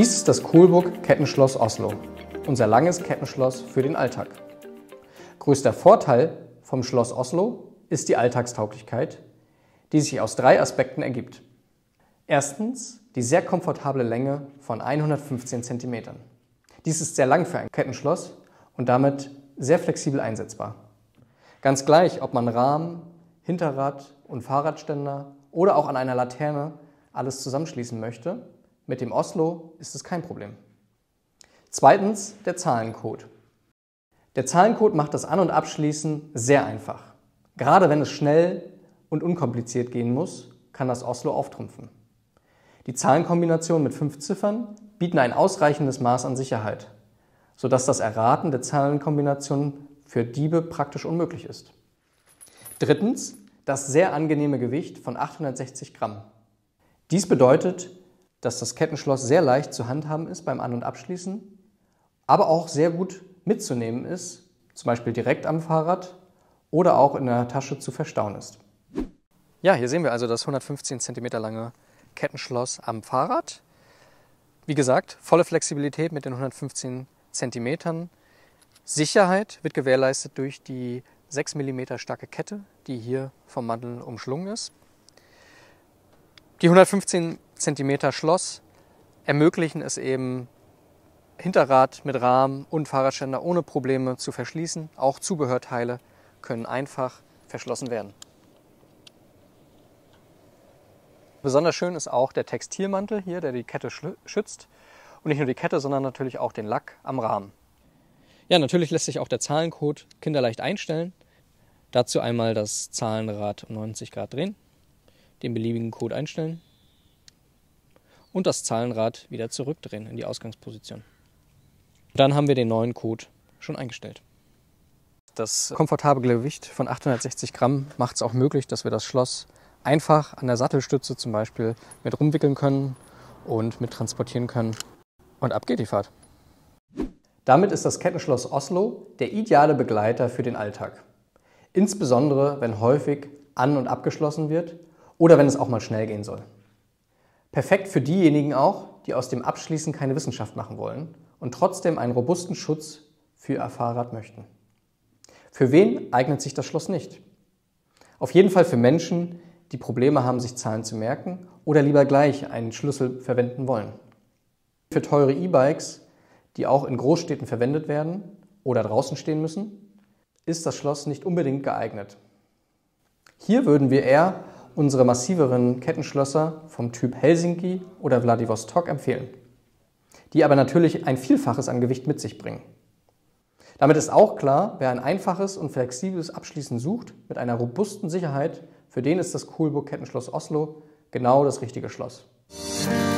Dies ist das Coolbook Kettenschloss Oslo, unser langes Kettenschloss für den Alltag. Größter Vorteil vom Schloss Oslo ist die Alltagstauglichkeit, die sich aus 3 Aspekten ergibt. Erstens die sehr komfortable Länge von 115 cm. Dies ist sehr lang für ein Kettenschloss und damit sehr flexibel einsetzbar. Ganz gleich, ob man Rahmen, Hinterrad und Fahrradständer oder auch an einer Laterne alles zusammenschließen möchte, mit dem Oslo ist es kein Problem. Zweitens der Zahlencode. Der Zahlencode macht das An- und Abschließen sehr einfach. Gerade wenn es schnell und unkompliziert gehen muss, kann das Oslo auftrumpfen. Die Zahlenkombinationen mit 5 Ziffern bieten ein ausreichendes Maß an Sicherheit, sodass das Erraten der Zahlenkombinationen für Diebe praktisch unmöglich ist. Drittens das sehr angenehme Gewicht von 860 Gramm. Dies bedeutet, dass das Kettenschloss sehr leicht zu handhaben ist beim An- und Abschließen, aber auch sehr gut mitzunehmen ist, zum Beispiel direkt am Fahrrad oder auch in der Tasche zu verstauen ist. Ja, hier sehen wir also das 115 cm lange Kettenschloss am Fahrrad. Wie gesagt, volle Flexibilität mit den 115 cm. Sicherheit wird gewährleistet durch die 6 mm starke Kette, die hier vom Mantel umschlungen ist. Die 115 cm Schloss ermöglichen es eben, Hinterrad mit Rahmen und Fahrradständer ohne Probleme zu verschließen. Auch Zubehörteile können einfach verschlossen werden. Besonders schön ist auch der Textilmantel hier, der die Kette schützt. Und nicht nur die Kette, sondern natürlich auch den Lack am Rahmen. Ja, natürlich lässt sich auch der Zahlencode kinderleicht einstellen. Dazu einmal das Zahlenrad um 90 Grad drehen, den beliebigen Code einstellen und das Zahlenrad wieder zurückdrehen in die Ausgangsposition. Dann haben wir den neuen Code schon eingestellt. Das komfortable Gewicht von 860 Gramm macht es auch möglich, dass wir das Schloss einfach an der Sattelstütze zum Beispiel mit rumwickeln können und mit transportieren können. Und ab geht die Fahrt. Damit ist das Kettenschloss Oslo der ideale Begleiter für den Alltag. Insbesondere, wenn häufig an- und abgeschlossen wird oder wenn es auch mal schnell gehen soll. Perfekt für diejenigen auch, die aus dem Abschließen keine Wissenschaft machen wollen und trotzdem einen robusten Schutz für ihr Fahrrad möchten. Für wen eignet sich das Schloss nicht? Auf jeden Fall für Menschen, die Probleme haben, sich Zahlen zu merken oder lieber gleich einen Schlüssel verwenden wollen. Für teure E-Bikes, die auch in Großstädten verwendet werden oder draußen stehen müssen, ist das Schloss nicht unbedingt geeignet. Hier würden wir eher unsere massiveren Kettenschlösser vom Typ Helsinki oder Vladivostok empfehlen, die aber natürlich ein Vielfaches an Gewicht mit sich bringen. Damit ist auch klar, wer ein einfaches und flexibles Abschließen sucht mit einer robusten Sicherheit, für den ist das Coolbook Kettenschloss Oslo genau das richtige Schloss.